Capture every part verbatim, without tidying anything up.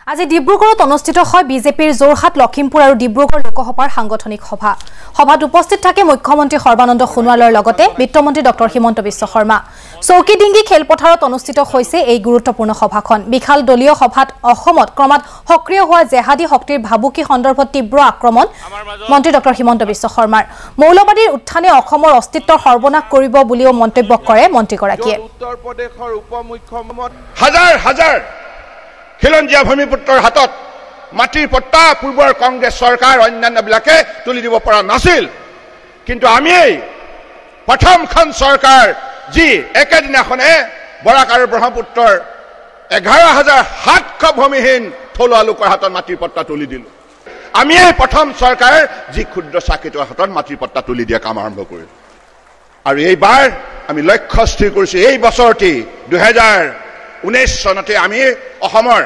আজি ডিব্ৰুগড়ত অনুষ্ঠিত হয় বিজেপিৰ জোৰহাট লখিমপুৰ আৰু ডিব্ৰুগড় লোকসভাৰ সাংগঠনিক সভা সভাত উপস্থিত থাকে মুখ্যমন্ত্ৰী সৰ্বানন্দ সোণোৱালৰ লগতে বিত্তমন্ত্ৰী ডক্টৰ হিমন্ত বিশ্ব শৰ্মা চৌকিডিঙ্গি খেলপথাৰত অনুষ্ঠিত হৈছে এই গুৰুত্বপূৰ্ণ সভাখন বিখাল দলীয় সভাত অসমত ক্ৰমাৎ সক্ৰিয় হোৱা জেহাদী শক্তিৰ ভাবুকি সন্দৰ্ভত তীব্ৰ আক্ৰমণ মন্ত্ৰী ডক্টৰ হিমন্ত বিশ্ব শৰ্মাৰ মৌলবাদীৰ উত্থানে অসমৰ অস্তিত্বৰ সৰ্বনাশ কৰিব বুলিও মন্তব্য কৰে মন্ত্ৰীগৰাকীয়ে উত্তৰ প্ৰদেশৰ উপমুখ্যমন্ত্ৰী হাজাৰ হাজাৰ খিলঞ্জীয়া ভূমিপুত্ৰৰ হাতত মাটিৰ পট্টা পূৰ্বৰ কংগ্ৰেছ চৰকাৰ অন্যান্যবিলাকে তুলি দিব পৰা নাছিল কিন্তু আমি প্ৰথমখন চৰকাৰ যি একেদিনাখনে বৰাক আৰু ব্ৰহ্মপুত্ৰৰ এঘাৰ হাজাৰ সাতশ ভূমিহীন থলুৱা লোকৰ হাতত মাটিৰ পট্টা তুলি দিলো আমি এই প্ৰথম চৰকাৰ যি ক্ষুদ্ৰ চাকিতৰ হাতত মাটিৰ পট্টা তুলি দিয়া কাম আৰম্ভ কৰিলো আৰু এইবাৰ আমি লক্ষ্য স্থিৰ কৰিছো এই বছৰটি দুহেজাৰ ঊনৈশ চনতে আমি অসমৰ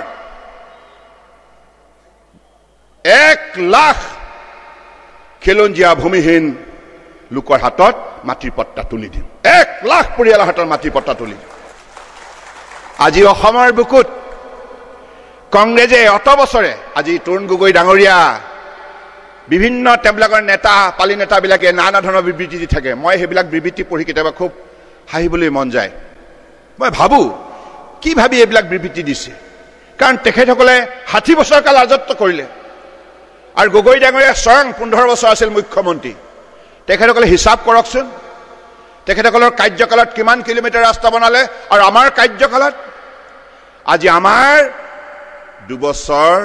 এক লাখ খিলঞ্জীয়া ভূমিহীন লোকৰ হাতত মাটিৰ পট্টা তুলি দিম এক লাখ পৰিয়ালৰ হাতত মাটিৰ পট্টা তুলি দিম আজি অসমৰ বুকুত কংগ্ৰেছে অত বছৰে আজি তৰুণ গগৈ ডাঙৰীয়া বিভিন্ন তেওঁলোকৰ নেতা পালি নেতাবিলাকে নানা ধৰণৰ বিবৃতি দি থাকে মই সেইবিলাক বিবৃতি পঢ়ি কেতিয়াবা খুব হাঁহিবলৈ মন যায় মই ভাবো কি ভাবি এইবিলাক বিবৃতি দিছে কাৰণ তেখেতসকলে ষাঠি বছৰ কাল ৰাজত্ব কৰিলে আৰু গগৈ ডাঙৰীয়া স্বয়ং পোন্ধৰ বছৰ আছিল মুখ্যমন্ত্ৰী তেখেতসকলে হিচাপ কৰকচোন তেখেতসকলৰ কাৰ্যকালত কিমান কিলোমিটাৰ ৰাস্তা বনালে আৰু আমাৰ কাৰ্যকালত আজি আমাৰ দুবছৰ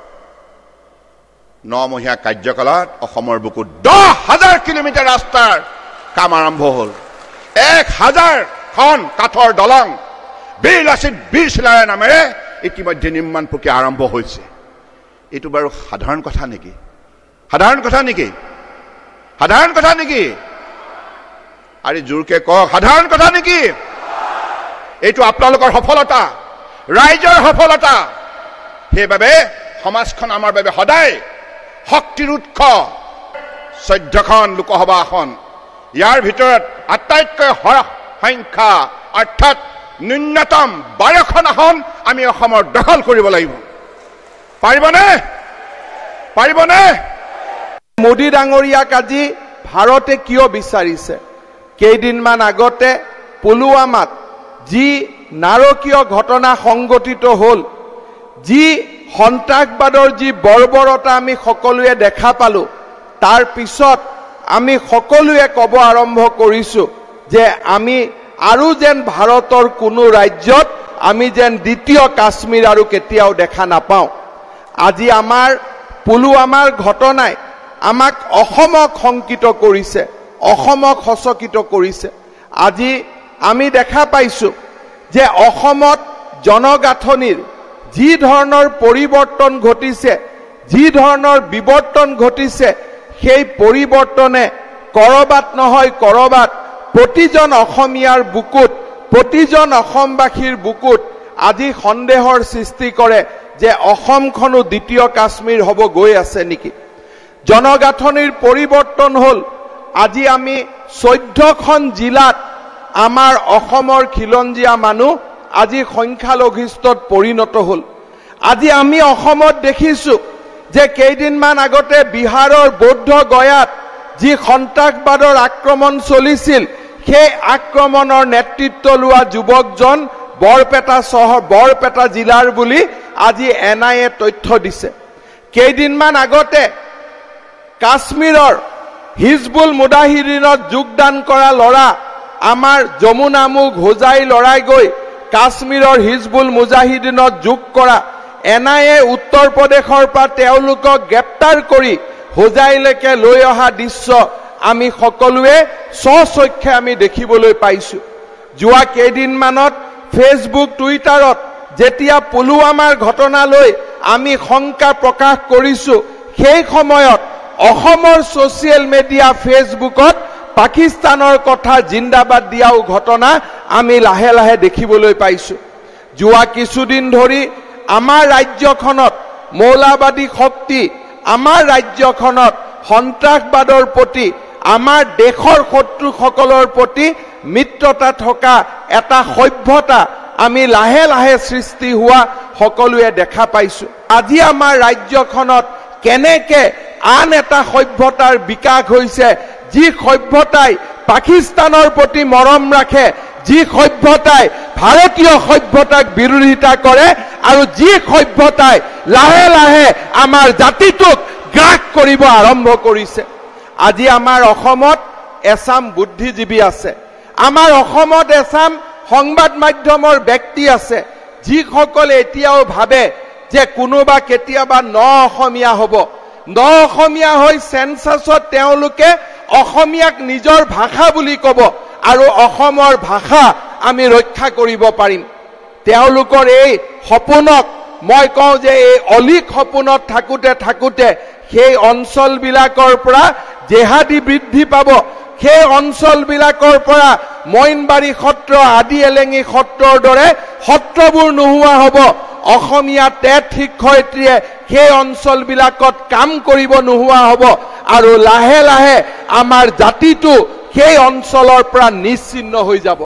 নমহীয়া কাৰ্যকালত অসমৰ বুকুত দহ হাজাৰ কিলোমিটাৰ ৰাস্তাৰ কাম আৰম্ভ হ'ল এক হাজাৰখন কাঠৰ দলং বীৰ লাচিত বীৰ চিলাৰায় নামেৰে ইতিমধ্যে নিৰ্মাণ প্ৰক্ৰিয়া আৰম্ভ হৈছে এইটো বাৰু সাধাৰণ কথা নেকি সাধাৰণ কথা নেকি সাধাৰণ কথা নেকি আৰু জোৰকে কওক সাধাৰণ কথা নেকি এইটো আপোনালোকৰ সফলতা ৰাইজৰ সফলতা সেইবাবে সমাজখন আমাৰ বাবে সদায় শক্তিৰ উৎস চৈধ্যখন লোকসভা আসন ইয়াৰ ভিতৰত আটাইতকৈ সৰহ সংখ্যা অৰ্থাৎ ন্যূনতম বাৰখন আসন আমি অসমৰ দখল কৰিব লাগিব পাৰিবনে পাৰিবনে মোদী ডাঙৰীয়াক আজি ভাৰতে কিয় বিচাৰিছে কেইদিনমান আগতে পুলৱামাত যি নাৰকীয় ঘটনা সংঘটিত হ'ল যি সন্ত্ৰাসবাদৰ যি বৰ্বৰতা আমি সকলোৱে দেখা পালো তাৰ পিছত আমি সকলোৱে ক'ব আৰম্ভ কৰিছো যে আমি আৰু যেন ভাৰতৰ কোনো ৰাজ্যত আমি যেন দ্বিতীয় কাশ্মীৰ আৰু কেতিয়াও দেখা নাপাওঁ আজি আমাৰ পুলৱামাৰ ঘটনাই আমাক অসমক শংকিত কৰিছে অসমক সচকিত কৰিছে আজি আমি দেখা পাইছো যে অসমত জনগাঁথনিৰ যি ধৰণৰ পৰিৱৰ্তন ঘটিছে যি ধৰণৰ বিৱৰ্তন ঘটিছে সেই পৰিৱৰ্তনে কৰবাত নহয় কৰবাত প্ৰতিজন অসমীয়াৰ বুকুত প্ৰতিজন অসমবাসীৰ বুকুত আজি সন্দেহৰ সৃষ্টি কৰে যে অসমখনো দ্বিতীয় কাশ্মীৰ হ'ব গৈ আছে নেকি জনগাঁথনিৰ পৰিৱৰ্তন হ'ল আজি আমি চৈধ্যখন জিলাত আমাৰ অসমৰ খিলঞ্জীয়া মানুহ আজি সংখ্যালঘিষ্ঠত পৰিণত হ'ল আজি আমি অসমত দেখিছো যে কেইদিনমান আগতে বিহাৰৰ বৌদ্ধ গয়াত যি সন্ত্ৰাসবাদৰ আক্ৰমণ চলিছিল সেই আক্ৰমণৰ নেতৃত্ব লোৱা যুৱকজন বৰপেটা চহৰ বৰপেটা জিলাৰ বুলি আজি এন আই এ তথ্য দিছে কেইদিনমান আগতে কাশ্মীৰৰ হিজবুল মুজাহিদিনত যোগদান কৰা ল'ৰা আমাৰ যমুনামুখ হোজাই লৰাই গৈ কাশ্মীৰৰ হিজবুল মুজাহিদিনত যোগ কৰা এন আই এ উত্তৰ প্ৰদেশৰ পৰা তেওঁলোকক গ্ৰেপ্তাৰ কৰি হোজাইলৈকে লৈ অহা দৃশ্য আমি সকলোৱে স্বচক্ষে আমি দেখিবলৈ পাইছো যোৱা কেইদিনমানত ফেচবুক টুইটাৰত যেতিয়া পুলৱামাৰ ঘটনালৈ আমি শংকা প্ৰকাশ কৰিছো সেই সময়ত অসমৰ ছ'চিয়েল মিডিয়া ফেচবুকত পাকিস্তানৰ কথা জিন্দাবাদ দিয়াও ঘটনা আমি লাহে লাহে দেখিবলৈ পাইছো যোৱা কিছুদিন ধৰি আমাৰ ৰাজ্যখনত মৌলবাদী শক্তি আমাৰ ৰাজ্যখনত সন্ত্ৰাসবাদৰ প্ৰতি আমাৰ দেশৰ শত্ৰুসকলৰ প্ৰতি মিত্ৰতা থকা এটা সভ্যতা আমি লাহে লাহে সৃষ্টি হোৱা সকলোৱে দেখা পাইছো আজি আমাৰ ৰাজ্যখনত কেনেকে আন এটা সভ্যতাৰ বিকাশ হৈছে, যি সভ্যতাই পাকিস্তানৰ প্ৰতি মৰম ৰাখে, যি সভ্যতাই ভাৰতীয় সভ্যতাক বিৰোধিতা কৰে আৰু যি সভ্যতাই লাহে লাহে আমাৰ জাতিটোক গ্ৰাস কৰিব আৰম্ভ কৰিছে। আজি আমাৰ অসমত এছাম বুদ্ধিজীৱী আছে, আমাৰ অসমত এছাম সংবাদ মাধ্যমৰ ব্যক্তি আছে, যিসকলে এতিয়াও ভাবে যে কোনোবা কেতিয়াবা ন অসমীয়া হ'ব, ন অসমীয়া হৈ চেঞ্চাছত তেওঁলোকে অসমীয়াক নিজৰ ভাষা বুলি ক'ব আৰু অসমৰ ভাষা আমি ৰক্ষা কৰিব পাৰিম। তেওঁলোকৰ এই সপোনক মই কওঁ যে এই অলিক সপোনত থাকোঁতে থাকোঁতে সেই অঞ্চলবিলাকৰ পৰা জেহাদী বৃদ্ধি পাব, সেই অঞ্চলবিলাকৰ পৰা মইনবাৰী সত্ৰ, আদি এলেঙি সত্ৰৰ দৰে সত্ৰবোৰ নোহোৱা হ'ব। অসমীয়া টেট শিক্ষয়িত্ৰীয়ে সেই অঞ্চলবিলাকত কাম কৰিব নোহোৱা হ'ব আৰু লাহে লাহে আমাৰ জাতিটো সেই অঞ্চলৰ পৰা নিশ্চিন্ন হৈ যাব।